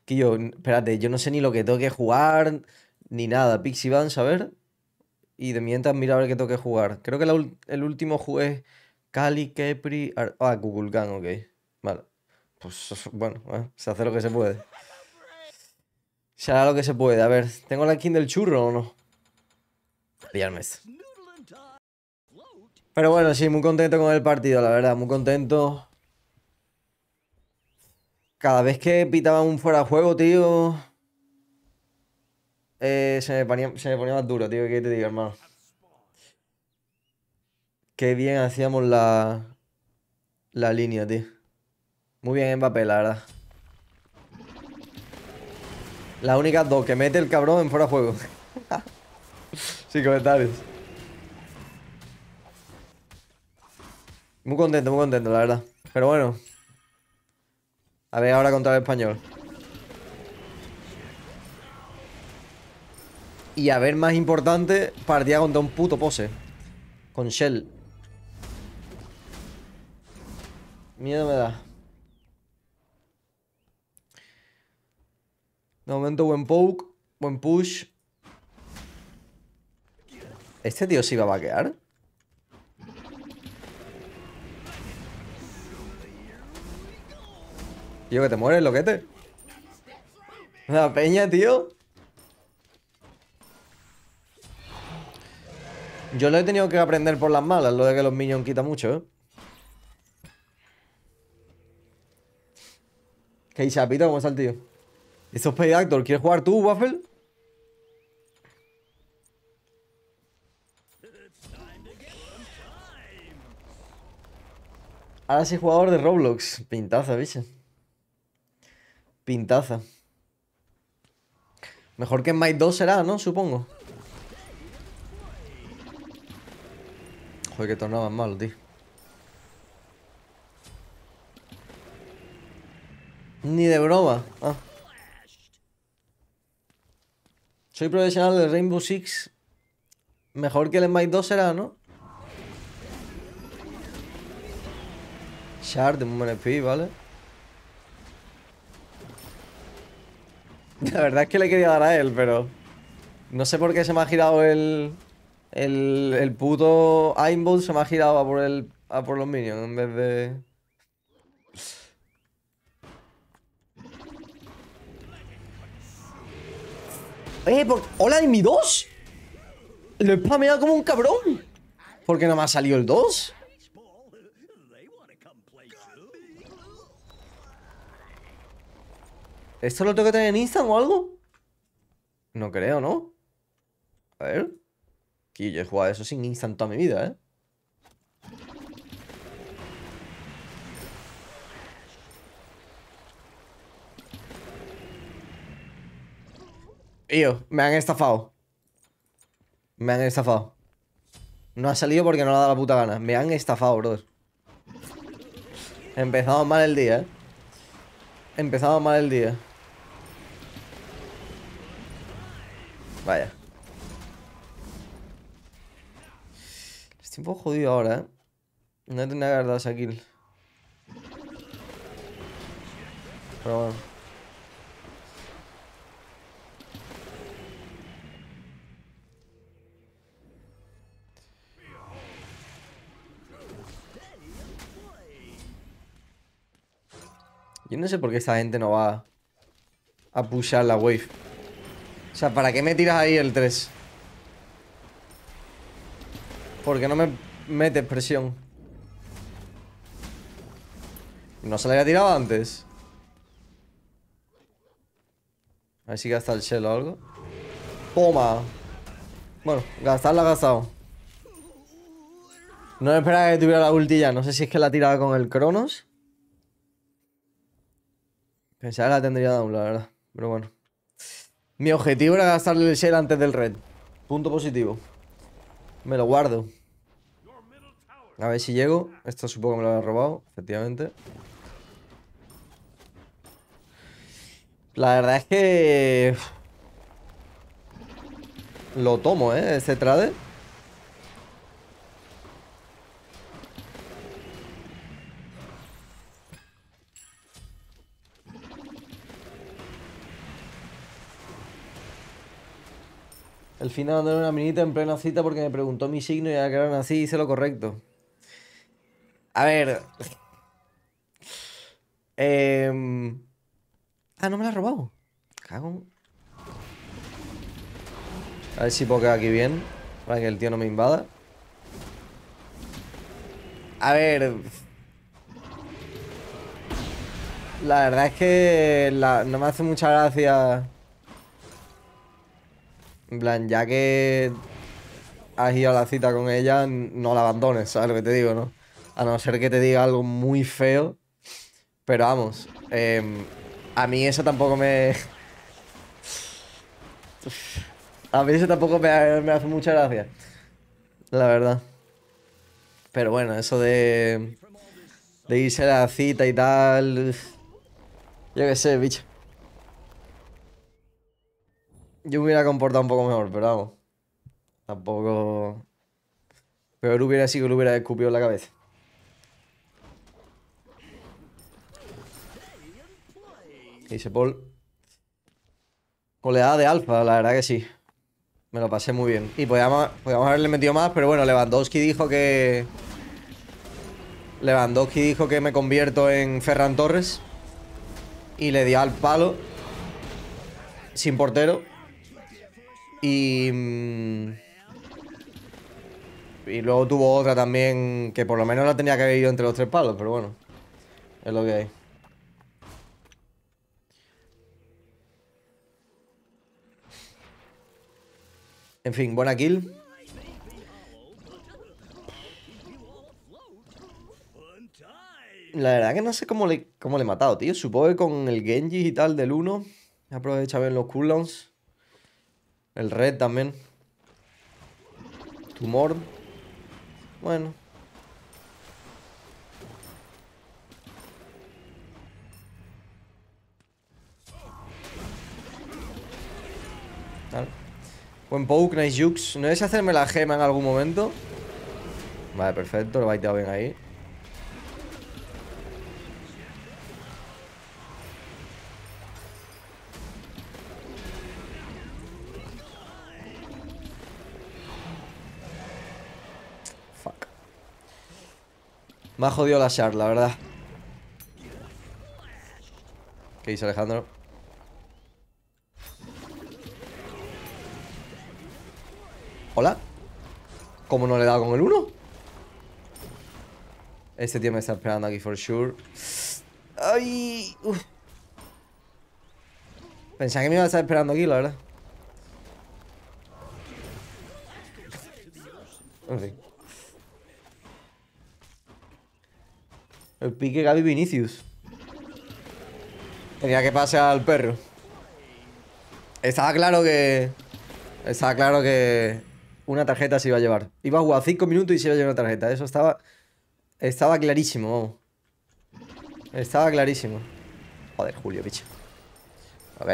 Que yo, espérate, yo no sé ni lo que tengo que jugar, ni nada. Pixie Vans, a ver. Y de mientras mira a ver qué tengo que jugar. Creo que el último jugué Cali, Kepri... Kukulkan, ok. Vale. Pues bueno, se hace lo que se puede. Se hará lo que se puede. A ver, ¿tengo la skin del churro o no? Pillarmes. Pero bueno, sí, muy contento con el partido, la verdad, muy contento. Cada vez que pitaba un fuera de juego, tío, se me ponía más duro, tío, ¿qué te digo, hermano? Qué bien hacíamos la línea, tío. Muy bien Mbappé, la verdad. Las únicas dos que mete el cabrón en fuera de juego. Sin comentarios. Muy contento, la verdad. Pero bueno. A ver ahora contra el Español. Y a ver, más importante, partida contra un puto pose. Con Shell. Miedo me da. De momento, buen poke. Buen push. ¿Este tío se iba a vaquear? Tío, que te mueres, loquete. La peña, tío. Yo lo he tenido que aprender por las malas, lo de que los minions quitan mucho, ¿eh? ¿Qué chapito? ¿Cómo está el tío? ¿Esto es Paid Actor? ¿Quieres jugar tú, Waffle? Ahora soy jugador de Roblox. Pintaza, bicho. Pintaza. Mejor que en Might 2 será, ¿no? Supongo. Joder, que tornado más malo, tío. Ni de broma. Ah. Soy profesional de Rainbow Six. Mejor que el Might 2 será, ¿no? Shard de un MP, ¿vale? La verdad es que le quería dar a él, pero... No sé por qué se me ha girado el puto aimbot, se me ha girado a por los minions en vez de... ¡Hola, en mi 2! Lo he spameado como un cabrón. ¿Por qué no me ha salido el 2? ¿Esto lo tengo que tener en Instant o algo? No creo, ¿no? A ver. Que yo he jugado eso sin Instant toda mi vida, ¿eh? Tío, me han estafado. Me han estafado. No ha salido porque no le ha dado la puta gana. Me han estafado, brother. Empezamos mal el día, ¿eh? Empezamos mal el día. Vaya. Estoy un poco jodido ahora, ¿eh? No tendría que haber dado esa kill. Pero bueno. Yo no sé por qué esta gente no va a pushar la wave. O sea, ¿para qué me tiras ahí el 3? ¿Por qué no me metes presión? ¿No se la había tirado antes? A ver si gasta el shell o algo. ¡Toma! Bueno, gastarla ha gastado. No me esperaba que tuviera la ulti ya. No sé si es que la tiraba con el Cronos. Pensaba que la tendría down, la verdad. Pero bueno. Mi objetivo era gastarle el shell antes del red. Punto positivo. Me lo guardo. A ver si llego. Esto supongo que me lo había robado, efectivamente. La verdad es que... Lo tomo, este trade. El fin de abandoné una minita en plena cita porque me preguntó mi signo y ya que era nací hice lo correcto. A ver. em, Ah, no me la ha robado. Cago A ver si puedo quedar aquí bien. Para que el tío no me invada. A ver. La verdad es que no me hace mucha gracia. En plan, ya que has ido a la cita con ella, no la abandones, ¿sabes lo que te digo, no? A no ser que te diga algo muy feo. Pero vamos, a mí eso tampoco me... A mí eso tampoco me hace mucha gracia, la verdad. Pero bueno, eso de irse a la cita y tal... Yo qué sé, bicho. Yo me hubiera comportado un poco mejor, pero vamos. Tampoco... Peor hubiera sido que le hubiera escupido en la cabeza. Dice Paul. Oleada de alfa, la verdad que sí. Me lo pasé muy bien. Y podíamos haberle metido más, pero bueno, Lewandowski dijo que me convierto en Ferran Torres. Y le dio al palo. Sin portero. Y... y luego tuvo otra también que por lo menos la tenía que haber ido entre los tres palos, pero bueno. Es lo que hay. En fin, buena kill. La verdad que no sé cómo le he matado, tío. Supongo que con el Genji y tal del 1. Aprovecha bien los cooldowns. El red también. Tumor. Bueno. Vale. Buen poke, nice jukes. ¿No es hacerme la gema en algún momento? Vale, perfecto. Lo he baiteado bien ahí. Fuck. Me ha jodido la shard, la verdad. ¿Qué dice Alejandro? ¿Hola? ¿Cómo no le he dado con el 1? Este tío me está esperando aquí for sure. ¡Ay! Uf. Pensaba que me iba a estar esperando aquí, la verdad. En fin. El pique Gaby Vinicius. Tenía que pasar al perro. Estaba claro que... Estaba claro que... Una tarjeta se iba a llevar. Iba a jugar 5 minutos y se iba a llevar una tarjeta. Eso estaba... Estaba clarísimo, vamos. Estaba clarísimo. Joder, Julio, bicho. Ok.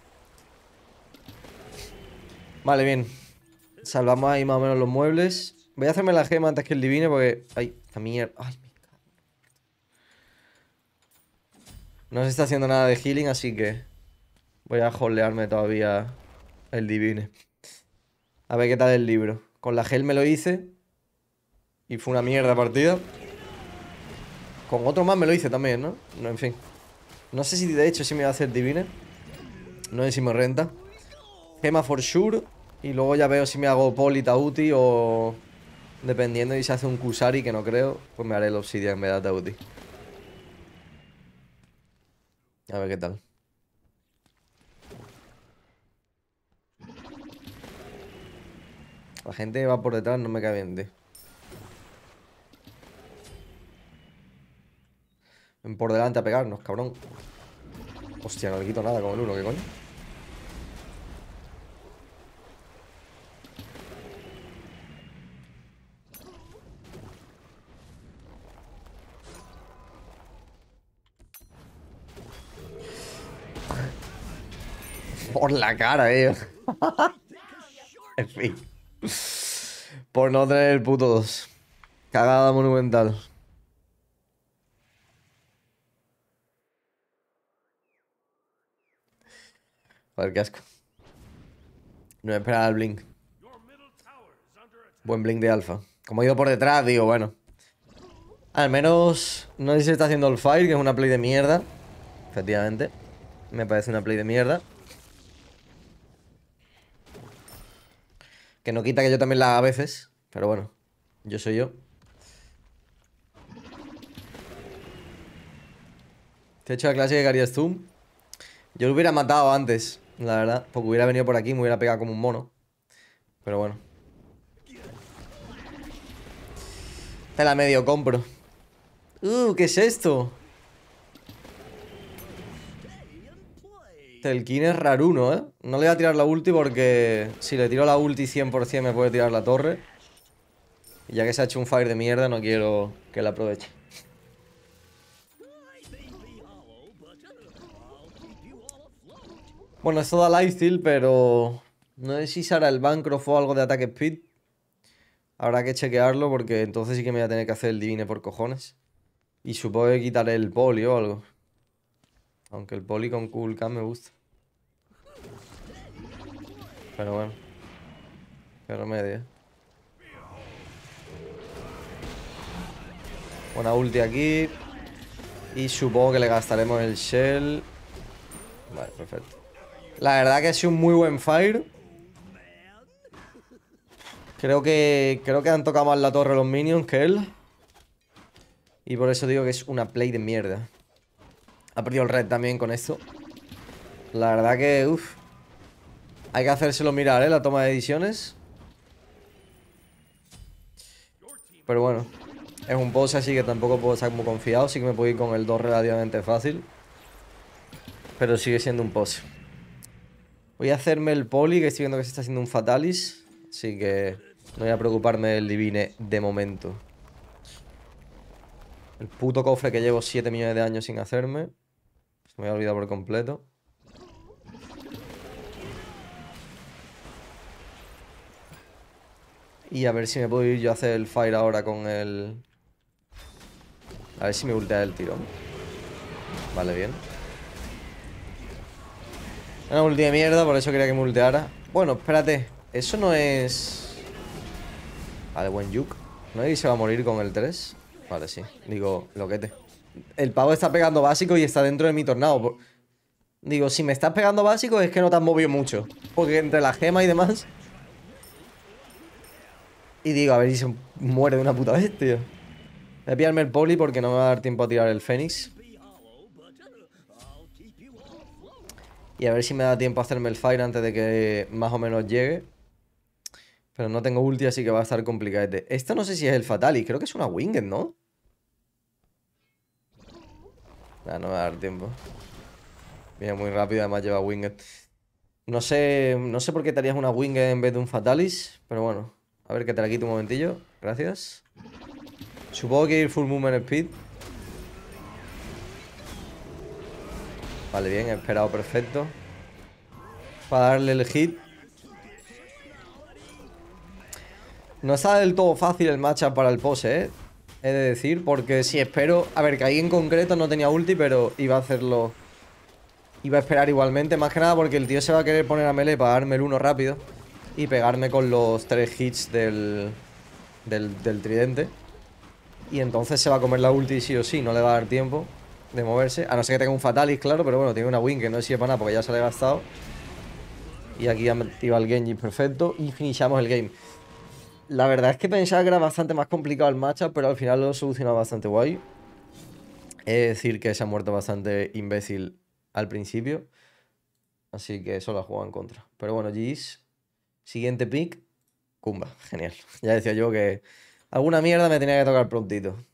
Vale, bien. Salvamos ahí más o menos los muebles. Voy a hacerme la gema antes que el divine porque... Ay, la mierda. Ay, me cago. No se está haciendo nada de healing, así que... Voy a holdearme todavía el divine. A ver qué tal el libro. Con la gel me lo hice. Y fue una mierda partida. Con otro más me lo hice también, ¿no? No, en fin. No sé si de hecho sí me va a hacer divine. No sé si me renta. Gema for sure. Y luego ya veo si me hago Poli Tauti o... Dependiendo y si hace un Kusari, que no creo, pues me haré el Obsidian en vez de Tauti. A ver qué tal. La gente que va por detrás no me cae bien, tío. Ven por delante a pegarnos, cabrón. Hostia, no le quito nada con el 1, ¿qué coño? Por la cara, En fin. Por no tener el puto 2. Cagada monumental. Joder, qué asco. No me esperaba el blink. Buen blink de alfa. Como he ido por detrás, digo, bueno. Al menos no sé si se está haciendo el fire, que es una play de mierda. Efectivamente. Me parece una play de mierda. Que no quita que yo también la haga a veces. Pero bueno, yo soy yo. Te he hecho la clase de Gary Zoom. Yo lo hubiera matado antes, la verdad. Porque hubiera venido por aquí y me hubiera pegado como un mono. Pero bueno. Te la medio compro. ¿Qué es esto? Telkin es raruno, ¿eh? No le voy a tirar la ulti porque si le tiro la ulti 100% me puede tirar la torre. Y ya que se ha hecho un fire de mierda, no quiero que la aproveche. Bueno, esto da lifesteal, pero no sé si será el Bancroft o algo de ataque speed. Habrá que chequearlo porque entonces sí que me voy a tener que hacer el divine por cojones. Y supongo que quitaré el poli o algo. Aunque el poli con coolcam me gusta. Pero bueno. Qué remedio. Buena ulti aquí. Y supongo que le gastaremos el shell. Vale, perfecto. La verdad que ha sido un muy buen fire. Creo que han tocado más la torre los minions que él. Y por eso digo que es una play de mierda. Ha perdido el red también con esto. La verdad que, uff. Hay que hacérselo mirar, la toma de decisiones. Pero bueno. Es un boss así que tampoco puedo estar muy confiado. Sí que me puedo ir con el 2 relativamente fácil. Pero sigue siendo un boss. Voy a hacerme el poli, que estoy viendo que se está haciendo un fatalis. Así que no voy a preocuparme del divine de momento. El puto cofre que llevo 7 millones de años sin hacerme. Se me había olvidado por completo. Y a ver si me puedo ir yo a hacer el fire ahora con el... A ver si me ultea el tirón. Vale, bien. Una ulti de mierda, por eso quería que me ulteara. Bueno, espérate. Eso no es... Vale, buen juke. ¿No es que se va a morir con el 3? Vale, sí. Digo, loquete. El pavo está pegando básico y está dentro de mi tornado. Digo, si me estás pegando básico es que no te has movido mucho. Porque entre la gema y demás... Y digo, a ver si se muere de una puta vez, tío. Voy a pillarme el poli porque no me va a dar tiempo a tirar el fénix. Y a ver si me da tiempo a hacerme el fire antes de que más o menos llegue. Pero no tengo ulti, así que va a estar complicadete. Esto no sé si es el Fatali, creo que es una Winged, ¿no? No me va a dar tiempo. Viene muy rápido, además lleva Winged. No sé por qué te harías una Winged en vez de un Fatalis, pero bueno. A ver que te la quito un momentillo. Gracias. Supongo que ir full movement speed. Vale, bien, he esperado perfecto. Para darle el hit. No está del todo fácil el matchup para el pose, ¿eh? He de decir, porque si espero... A ver, que ahí en concreto no tenía ulti, pero iba a hacerlo... Iba a esperar igualmente, más que nada porque el tío se va a querer poner a melee para darme el 1 rápido. Y pegarme con los 3 hits del tridente. Y entonces se va a comer la ulti sí o sí, no le va a dar tiempo de moverse. A no ser que tenga un Fatalis, claro, pero bueno, tiene una win que no sirve para nada porque ya se le ha gastado. Y aquí activa el Genji perfecto y finishamos el game. La verdad es que pensaba que era bastante más complicado el matchup, pero al final lo he solucionado bastante guay. Es decir, que se ha muerto bastante imbécil al principio. Así que eso lo ha jugado en contra. Pero bueno, GG's. Siguiente pick. Kumba, genial. Ya decía yo que alguna mierda me tenía que tocar prontito.